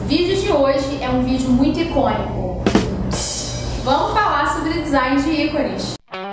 vídeo de hoje é um vídeo muito icônico. Vamos falar sobre design de ícones.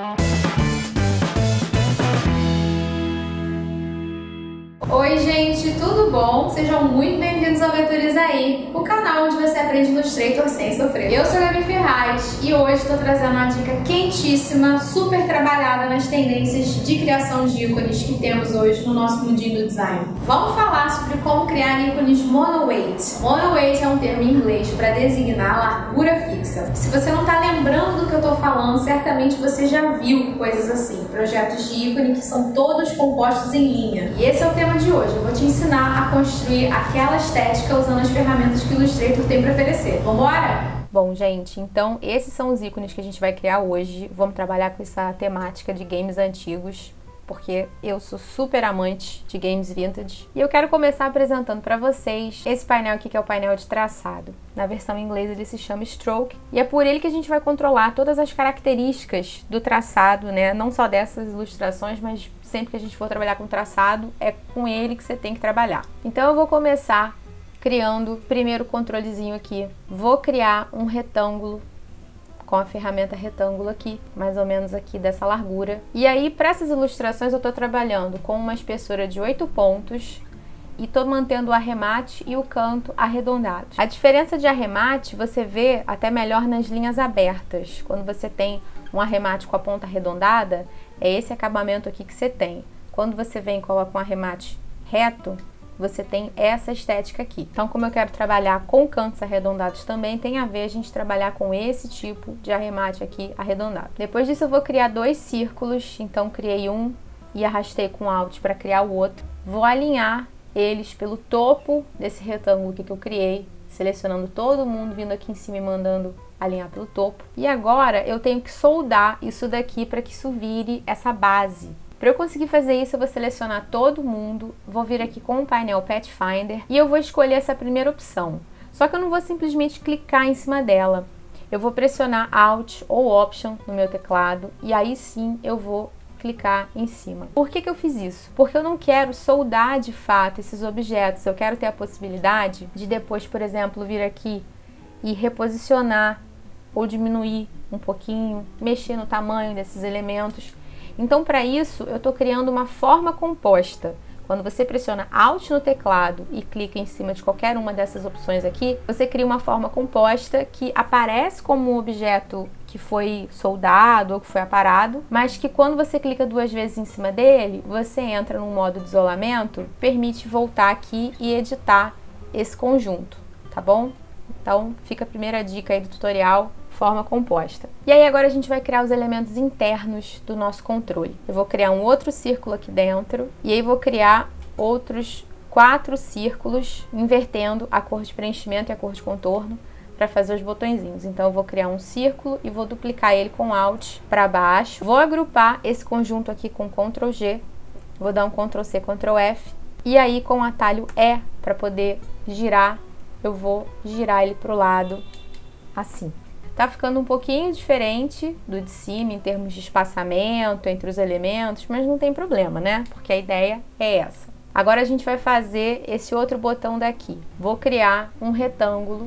Oi gente, tudo bom? Sejam muito bem-vindos ao Veturiza aí, o canal onde você aprende Illustrator sem sofrer. Eu sou a Gabi Ferraz e hoje estou trazendo uma dica quentíssima, super trabalhada nas tendências de criação de ícones que temos hoje no nosso mundinho do design. Vamos falar sobre como criar ícones monoweight. Monoweight é um termo em inglês para designar largura fixa. Se você não está lembrando do que eu estou falando, certamente você já viu coisas assim, projetos de ícone que são todos compostos em linha. E esse é o tema de hoje. Eu vou te ensinar a construir aquela estética usando as ferramentas que o Illustrator tem para oferecer. Vambora? Bom, gente, então esses são os ícones que a gente vai criar hoje. Vamos trabalhar com essa temática de games antigos, porque eu sou super amante de games vintage. E eu quero começar apresentando para vocês esse painel aqui, que é o painel de traçado. Na versão inglesa ele se chama Stroke, e é por ele que a gente vai controlar todas as características do traçado, né? Não só dessas ilustrações, mas sempre que a gente for trabalhar com traçado, é com ele que você tem que trabalhar. Então eu vou começar criando o primeiro controlezinho aqui. Vou criar um retângulo com a ferramenta retângulo aqui, mais ou menos aqui dessa largura. E aí, para essas ilustrações, eu tô trabalhando com uma espessura de 8 pontos e tô mantendo o arremate e o canto arredondados. A diferença de arremate você vê até melhor nas linhas abertas. Quando você tem um arremate com a ponta arredondada, é esse acabamento aqui que você tem. Quando você vem e coloca um arremate reto, você tem essa estética aqui. Então, como eu quero trabalhar com cantos arredondados também, tem a ver a gente trabalhar com esse tipo de arremate aqui arredondado. Depois disso eu vou criar dois círculos, então criei um e arrastei com Alt para criar o outro. Vou alinhar eles pelo topo desse retângulo que eu criei, selecionando todo mundo, vindo aqui em cima e mandando alinhar pelo topo. E agora eu tenho que soldar isso daqui para que isso vire essa base. Para eu conseguir fazer isso, eu vou selecionar todo mundo, vou vir aqui com o painel Pathfinder e eu vou escolher essa primeira opção. Só que eu não vou simplesmente clicar em cima dela. Eu vou pressionar Alt ou Option no meu teclado e aí sim eu vou clicar em cima. Por que eu fiz isso? Porque eu não quero soldar de fato esses objetos. Eu quero ter a possibilidade de depois, por exemplo, vir aqui e reposicionar ou diminuir um pouquinho, mexer no tamanho desses elementos. Então, para isso, eu estou criando uma forma composta. Quando você pressiona Alt no teclado e clica em cima de qualquer uma dessas opções aqui, você cria uma forma composta que aparece como um objeto que foi soldado ou que foi aparado, mas que quando você clica duas vezes em cima dele, você entra num modo de isolamento, permite voltar aqui e editar esse conjunto, tá bom? Então, fica a primeira dica aí do tutorial, forma composta. E aí agora a gente vai criar os elementos internos do nosso controle. Eu vou criar um outro círculo aqui dentro e aí vou criar outros 4 círculos, invertendo a cor de preenchimento e a cor de contorno para fazer os botõezinhos. Então eu vou criar um círculo e vou duplicar ele com Alt para baixo. Vou agrupar esse conjunto aqui com Ctrl G, vou dar um Ctrl C, Ctrl F e aí com o atalho E para poder girar, eu vou girar ele para o lado assim. Tá ficando um pouquinho diferente do de cima em termos de espaçamento entre os elementos, mas não tem problema, né? Porque a ideia é essa. Agora a gente vai fazer esse outro botão daqui. Vou criar um retângulo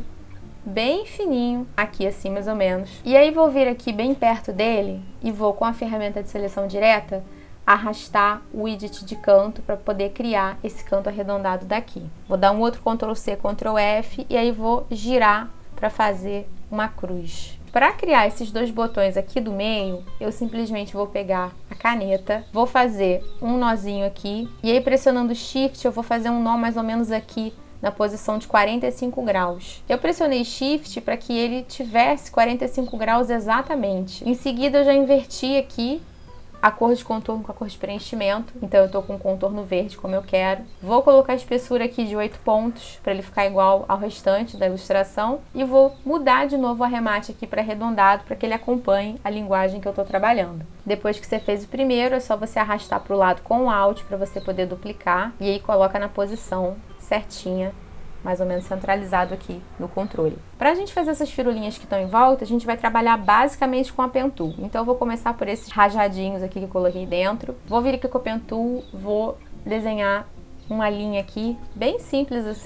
bem fininho, aqui assim mais ou menos. E aí vou vir aqui bem perto dele e vou com a ferramenta de seleção direta arrastar o widget de canto para poder criar esse canto arredondado daqui. Vou dar um outro Ctrl C, Ctrl F e aí vou girar para fazer uma cruz. Para criar esses dois botões aqui do meio, eu simplesmente vou pegar a caneta, vou fazer um nozinho aqui e aí pressionando Shift eu vou fazer um nó mais ou menos aqui na posição de 45 graus. Eu pressionei Shift para que ele tivesse 45 graus exatamente. Em seguida eu já inverti aqui a cor de contorno com a cor de preenchimento, então eu tô com o contorno verde como eu quero. Vou colocar a espessura aqui de 8 pontos para ele ficar igual ao restante da ilustração e vou mudar de novo o arremate aqui para arredondado para que ele acompanhe a linguagem que eu tô trabalhando. Depois que você fez o primeiro, é só você arrastar para o lado com o Alt para você poder duplicar e aí coloca na posição certinha, mais ou menos centralizado aqui no controle. Para a gente fazer essas firulinhas que estão em volta, a gente vai trabalhar basicamente com a Pen Tool. Então eu vou começar por esses rajadinhos aqui que eu coloquei dentro. Vou vir aqui com a Pen Tool, vou desenhar uma linha aqui, bem simples assim,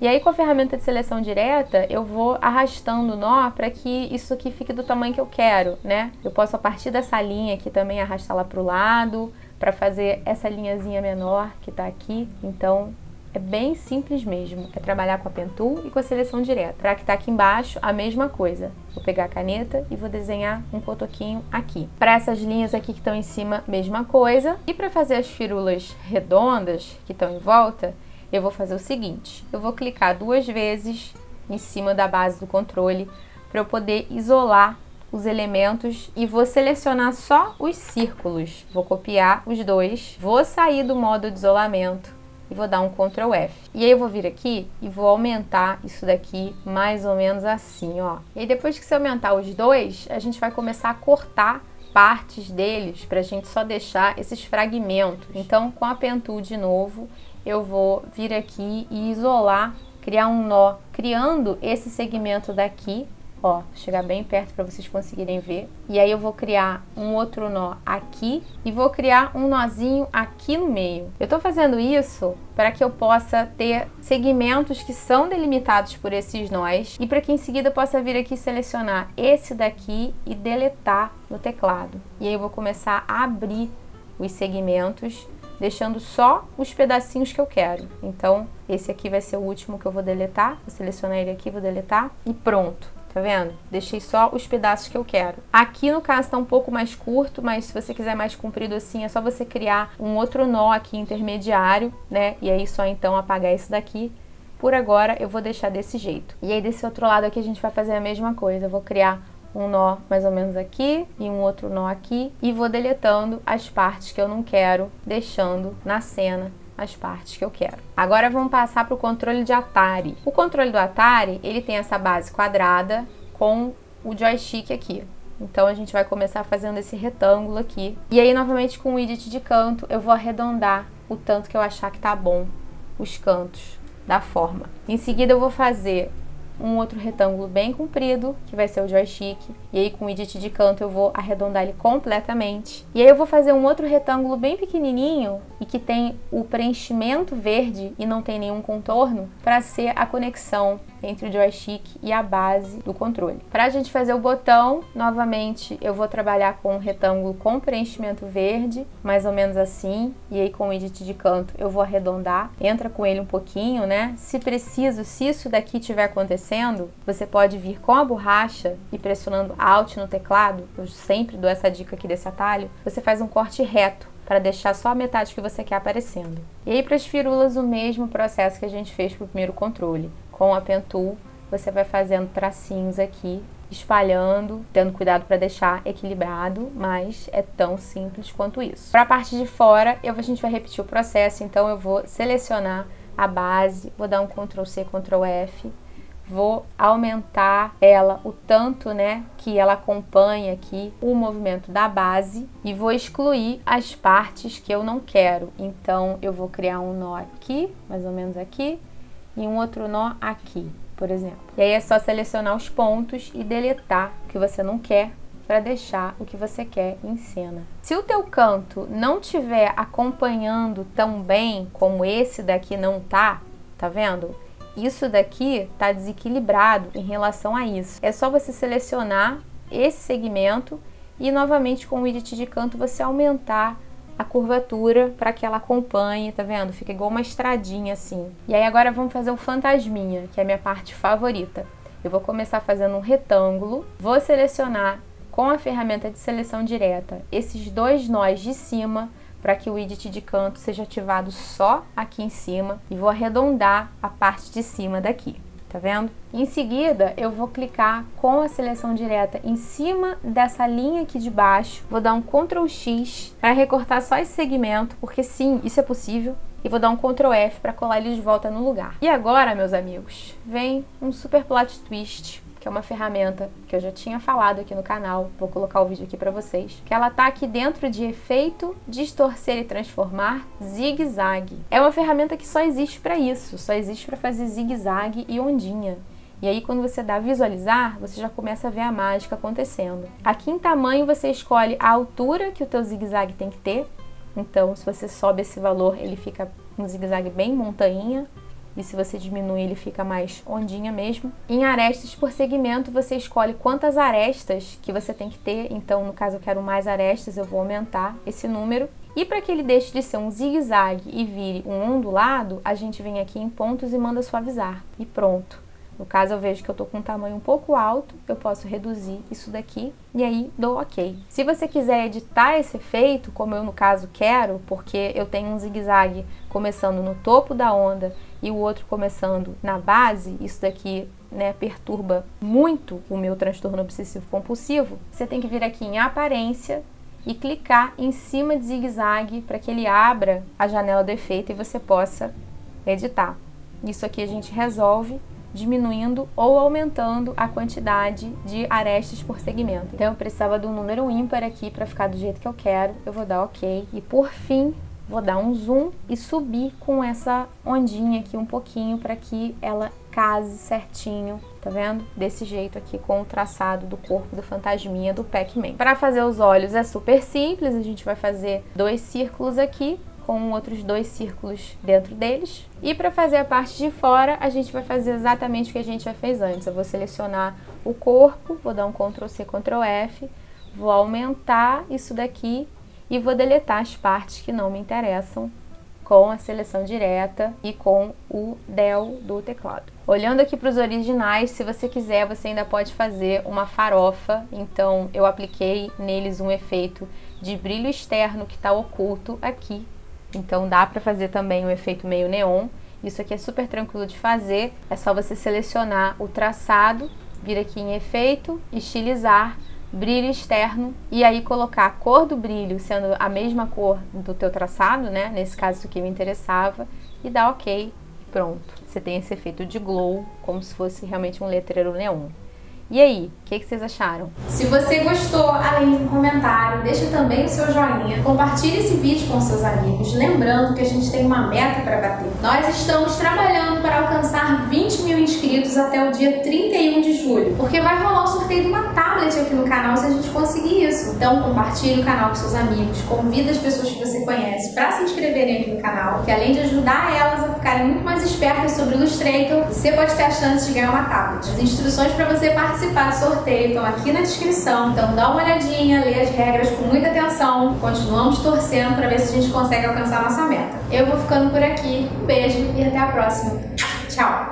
E aí com a ferramenta de seleção direta, eu vou arrastando o nó para que isso aqui fique do tamanho que eu quero, né? Eu posso a partir dessa linha aqui também arrastar lá pro lado, para fazer essa linhazinha menor que tá aqui. Então é bem simples mesmo, é trabalhar com a Pen Tool e com a seleção direta. Para que tá aqui embaixo, a mesma coisa. Vou pegar a caneta e vou desenhar um cotoquinho aqui. Para essas linhas aqui que estão em cima, mesma coisa. E para fazer as firulas redondas que estão em volta, eu vou fazer o seguinte. Eu vou clicar 2 vezes em cima da base do controle para eu poder isolar os elementos e vou selecionar só os círculos. Vou copiar os 2, vou sair do modo de isolamento e vou dar um Ctrl F. E aí eu vou vir aqui e vou aumentar isso daqui mais ou menos assim, ó. E aí depois que você aumentar os 2, a gente vai começar a cortar partes deles pra gente só deixar esses fragmentos. Então, com a Pen Tool de novo, eu vou vir aqui e isolar, criar um nó, criando esse segmento daqui. Ó, chegar bem perto para vocês conseguirem ver. E aí eu vou criar um outro nó aqui e vou criar um nozinho aqui no meio. Eu tô fazendo isso para que eu possa ter segmentos que são delimitados por esses nós e para que em seguida eu possa vir aqui selecionar esse daqui e deletar no teclado. E aí eu vou começar a abrir os segmentos, deixando só os pedacinhos que eu quero. Então, esse aqui vai ser o último que eu vou deletar. Vou selecionar ele aqui, vou deletar e pronto. Tá vendo? Deixei só os pedaços que eu quero. Aqui no caso tá um pouco mais curto, mas se você quiser mais comprido assim, é só você criar um outro nó aqui intermediário, né? E aí só então apagar esse daqui. Por agora eu vou deixar desse jeito. E aí desse outro lado aqui a gente vai fazer a mesma coisa. Eu vou criar um nó mais ou menos aqui e um outro nó aqui e vou deletando as partes que eu não quero, deixando na cena as partes que eu quero. Agora vamos passar para o controle de Atari. O controle do Atari, ele tem essa base quadrada com o joystick aqui. Então a gente vai começar fazendo esse retângulo aqui. E aí novamente com o widget de canto, eu vou arredondar o tanto que eu achar que tá bom os cantos da forma. Em seguida eu vou fazer um outro retângulo bem comprido, que vai ser o joystick, e aí com o widget de canto eu vou arredondar ele completamente. E aí eu vou fazer um outro retângulo bem pequenininho e que tem o preenchimento verde e não tem nenhum contorno, para ser a conexão entre o joystick e a base do controle. Para a gente fazer o botão, novamente eu vou trabalhar com um retângulo com preenchimento verde, mais ou menos assim, e aí com o widget de canto eu vou arredondar, entra com ele um pouquinho, né? Se preciso, se isso daqui estiver acontecendo, você pode vir com a borracha e pressionando Alt no teclado, eu sempre dou essa dica aqui desse atalho, você faz um corte reto, para deixar só a metade que você quer aparecendo. E aí para as firulas o mesmo processo que a gente fez para o primeiro controle. Com a Pen Tool você vai fazendo tracinhos aqui, espalhando, tendo cuidado para deixar equilibrado, mas é tão simples quanto isso. Para a parte de fora a gente vai repetir o processo, então eu vou selecionar a base, vou dar um Ctrl C, Ctrl F, vou aumentar ela o tanto, né, que ela acompanha aqui o movimento da base e vou excluir as partes que eu não quero. Então eu vou criar um nó aqui, mais ou menos aqui, e um outro nó aqui, por exemplo. E aí é só selecionar os pontos e deletar o que você não quer para deixar o que você quer em cena. Se o teu canto não estiver acompanhando tão bem como esse daqui não tá vendo? Isso daqui tá desequilibrado em relação a isso. É só você selecionar esse segmento e novamente com o widget de canto você aumentar a curvatura para que ela acompanhe, tá vendo? Fica igual uma estradinha assim. E aí agora vamos fazer o fantasminha, que é a minha parte favorita. Eu vou começar fazendo um retângulo, vou selecionar com a ferramenta de seleção direta esses 2 nós de cima, para que o widget de canto seja ativado só aqui em cima e vou arredondar a parte de cima daqui, tá vendo? Em seguida, eu vou clicar com a seleção direta em cima dessa linha aqui de baixo, vou dar um Ctrl X para recortar só esse segmento, porque sim, isso é possível, e vou dar um Ctrl F para colar ele de volta no lugar. E agora, meus amigos, vem um super plot twist, que é uma ferramenta que eu já tinha falado aqui no canal, vou colocar o vídeo aqui para vocês, que ela tá aqui dentro de efeito, distorcer e transformar, zigue-zague. É uma ferramenta que só existe para isso, só existe para fazer zigue-zague e ondinha. E aí quando você dá visualizar, você já começa a ver a mágica acontecendo. Aqui em tamanho você escolhe a altura que o teu zigue-zague tem que ter, então se você sobe esse valor ele fica um zigue-zague bem montanha. e se você diminui ele fica mais ondinha mesmo. Em arestas por segmento você escolhe quantas arestas que você tem que ter, então no caso eu quero mais arestas, eu vou aumentar esse número. E para que ele deixe de ser um zigue-zague e vire um ondulado, a gente vem aqui em pontos e manda suavizar. E pronto. No caso eu vejo que eu tô com um tamanho um pouco alto, eu posso reduzir isso daqui e aí dou ok. Se você quiser editar esse efeito, como eu no caso quero, porque eu tenho um zigue-zague começando no topo da onda e o outro começando na base, isso daqui, né, perturba muito o meu transtorno obsessivo compulsivo, você tem que vir aqui em aparência e clicar em cima de zigue-zague para que ele abra a janela do efeito e você possa editar. Isso aqui a gente resolve diminuindo ou aumentando a quantidade de arestas por segmento. Então eu precisava de um número ímpar aqui para ficar do jeito que eu quero, eu vou dar ok. E por fim, vou dar um zoom e subir com essa ondinha aqui um pouquinho para que ela case certinho, tá vendo? Desse jeito aqui com o traçado do corpo do fantasminha do Pac-Man. Para fazer os olhos é super simples, a gente vai fazer 2 círculos aqui, com outros 2 círculos dentro deles. E para fazer a parte de fora, a gente vai fazer exatamente o que a gente já fez antes. Eu vou selecionar o corpo, vou dar um Ctrl+C, Ctrl+F, vou aumentar isso daqui e vou deletar as partes que não me interessam com a seleção direta e com o del do teclado. Olhando aqui para os originais, se você quiser, você ainda pode fazer uma farofa. Então, eu apliquei neles um efeito de brilho externo que está oculto aqui. Então, dá para fazer também um efeito meio neon. Isso aqui é super tranquilo de fazer. É só você selecionar o traçado, vir aqui em efeito, estilizar, brilho externo e aí colocar a cor do brilho sendo a mesma cor do teu traçado, né? Nesse caso isso aqui me interessava, e dá ok e pronto. Você tem esse efeito de glow, como se fosse realmente um letreiro neon. E aí, o que vocês acharam? Se você gostou, além de um comentário, deixa também o seu joinha, compartilhe esse vídeo com seus amigos, lembrando que a gente tem uma meta para bater. Nós estamos trabalhando para alcançar 20 mil inscritos até o dia 31 de julho, porque vai rolar o sorteio de uma tablet aqui no canal se a gente conseguir isso. Então compartilhe o canal com seus amigos, convida as pessoas que você conhece para se inscreverem aqui no canal, que além de ajudar elas a ficarem muito mais espertas sobre o Illustrator, você pode ter a chance de ganhar uma tablet. As instruções para você participar do sorteio estão aqui na descrição, então dá uma olhadinha, lê as regras com muita atenção, continuamos torcendo para ver se a gente consegue alcançar a nossa meta. Eu vou ficando por aqui, um beijo e até a próxima. Tchau!